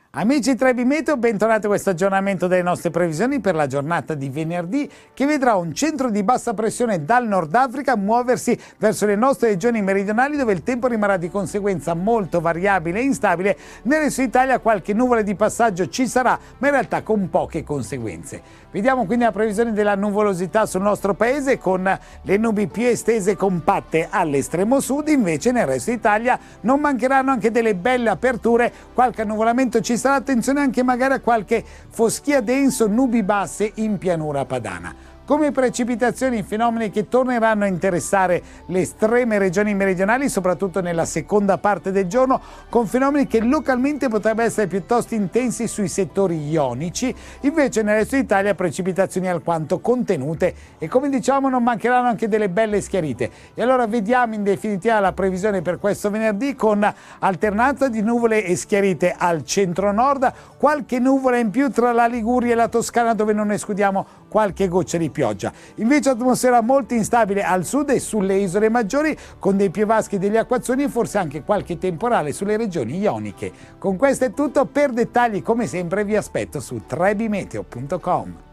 Amici Trebi Meteo, bentornati a questo aggiornamento delle nostre previsioni per la giornata di venerdì, che vedrà un centro di bassa pressione dal Nord Africa muoversi verso le nostre regioni meridionali, dove il tempo rimarrà di conseguenza molto variabile e instabile. Nel resto d'Italia qualche nuvola di passaggio ci sarà, ma in realtà con poche conseguenze. Vediamo quindi la previsione della nuvolosità sul nostro paese, con le nubi più estese e compatte all'estremo sud. Invece nel resto d'Italia non mancheranno anche delle belle aperture, qualche annuvolamento ci sarà. Attenzione anche magari a qualche foschia denso, nubi basse in pianura padana. Come precipitazioni, fenomeni che torneranno a interessare le estreme regioni meridionali, soprattutto nella seconda parte del giorno, con fenomeni che localmente potrebbero essere piuttosto intensi sui settori ionici. Invece nel resto d'Italia precipitazioni alquanto contenute e, come diciamo, non mancheranno anche delle belle schiarite. E allora vediamo in definitiva la previsione per questo venerdì, con alternanza di nuvole e schiarite al centro-nord, qualche nuvola in più tra la Liguria e la Toscana, dove non escludiamo qualche goccia di pioggia. Invece atmosfera molto instabile al sud e sulle isole maggiori, con dei piovaschi, degli acquazzoni e forse anche qualche temporale sulle regioni ioniche. Con questo è tutto. Per dettagli, come sempre, vi aspetto su trebimeteo.com.